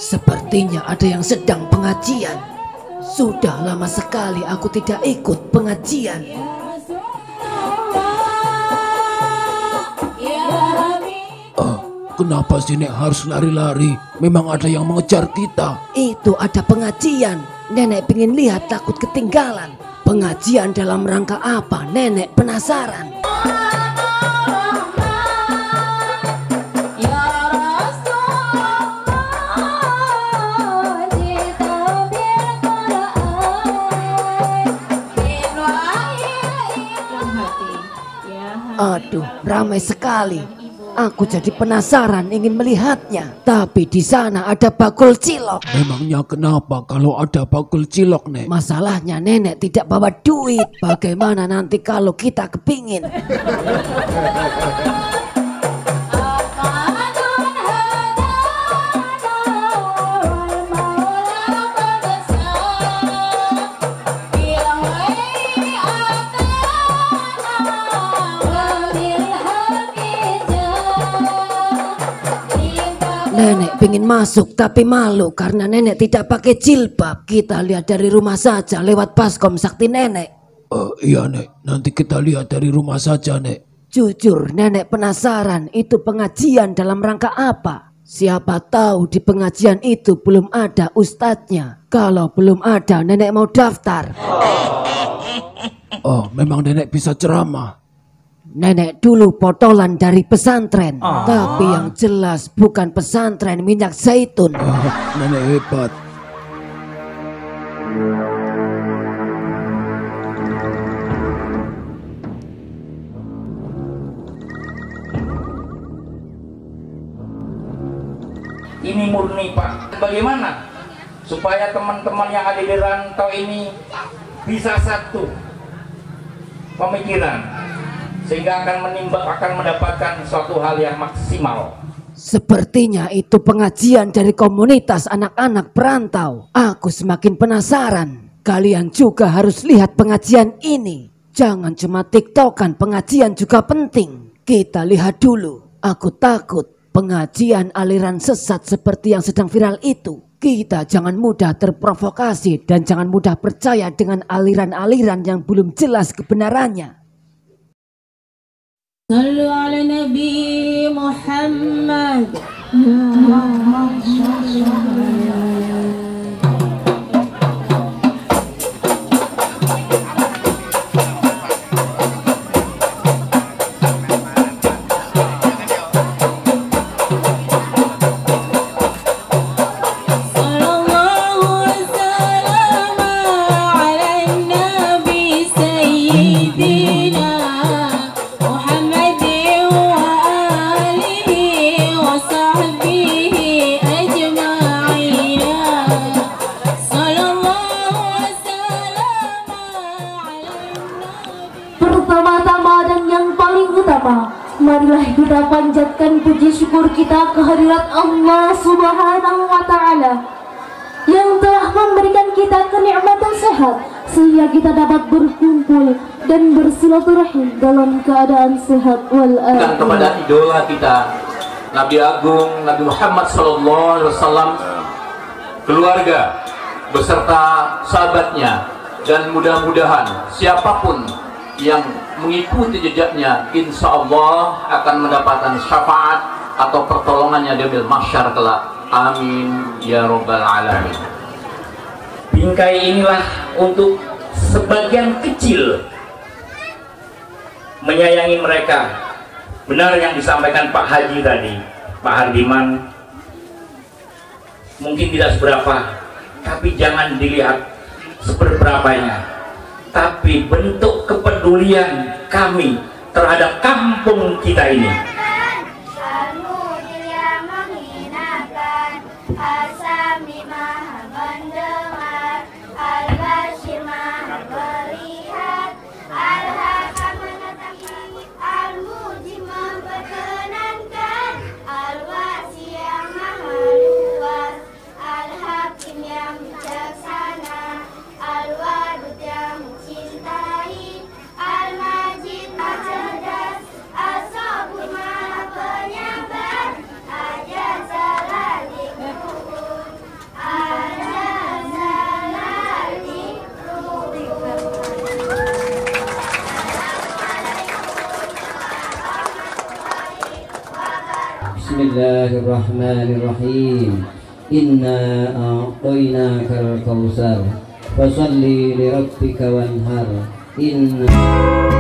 Sepertinya ada yang sedang pengajian. Sudah lama sekali aku tidak ikut pengajian. Kenapa sih Nek harus lari-lari? Memang ada yang mengejar kita. Itu ada pengajian. Nenek pengen lihat, takut ketinggalan. Pengajian dalam rangka apa? Nenek penasaran. Aduh, ramai sekali. Aku jadi penasaran ingin melihatnya. Tapi di sana ada bakul cilok. Memangnya kenapa kalau ada bakul cilok, Nek? Masalahnya nenek tidak bawa duit. Bagaimana nanti kalau kita kepingin? Nenek pengen masuk tapi malu karena nenek tidak pakai jilbab. Kita lihat dari rumah saja lewat baskom sakti nenek. Iya Nek, nanti kita lihat dari rumah saja Nek. Jujur nenek penasaran itu pengajian dalam rangka apa. Siapa tahu di pengajian itu belum ada ustadznya. Kalau belum ada nenek mau daftar. Memang nenek bisa ceramah. Nenek dulu potolan dari pesantren, tapi yang jelas bukan pesantren minyak zaitun. Nenek hebat. Ini murni Pak. Bagaimana supaya teman-teman yang ada di rantau ini bisa satu pemikiran, sehingga akan mendapatkan suatu hal yang maksimal. Sepertinya itu pengajian dari komunitas anak-anak perantau. Aku semakin penasaran. Kalian juga harus lihat pengajian ini. Jangan cuma tiktokan, pengajian juga penting. Kita lihat dulu. Aku takut pengajian aliran sesat seperti yang sedang viral itu. Kita jangan mudah terprovokasi dan jangan mudah percaya dengan aliran-aliran yang belum jelas kebenarannya. صلوا على نبي محمد. Marilah kita panjatkan puji syukur kita kehadirat Allah Subhanahu wa Ta'ala yang telah memberikan kita kenikmatan sehat sehingga kita dapat berkumpul dan bersilaturahim dalam keadaan sehat walafiat. Kepada idola kita Nabi Agung Nabi Muhammad SAW, keluarga beserta sahabatnya, dan mudah-mudahan siapapun yang mengikuti jejaknya insya Allah akan mendapatkan syafaat atau pertolongannya di yaumil mahsyar kelak. Amin ya rabbal alamin. Bingkai inilah untuk sebagian kecil menyayangi mereka. Benar yang disampaikan Pak Haji tadi, Pak Hardiman, mungkin tidak seberapa, tapi jangan dilihat seberapanya, tapi bentuk kepedulian kami terhadap kampung kita ini. Al-Majid, cerdas, As-Sabur, Bismillahirrahmanirrahim. Inna a'tainakal kautsar fasalli li rabbika wanhar. Inna